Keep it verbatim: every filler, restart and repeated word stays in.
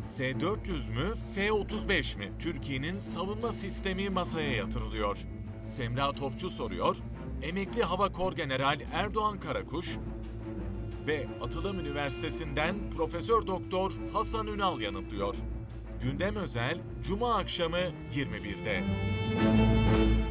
S dört yüz mü, F otuz beş mi? Türkiye'nin savunma sistemi masaya yatırılıyor. Semra Topçu soruyor, emekli Hava Kor General Erdoğan Karakuş ve Atılım Üniversitesi'nden Profesör Doktor Hasan Ünal yanıtlıyor. Gündem özel, Cuma akşamı yirmi birde.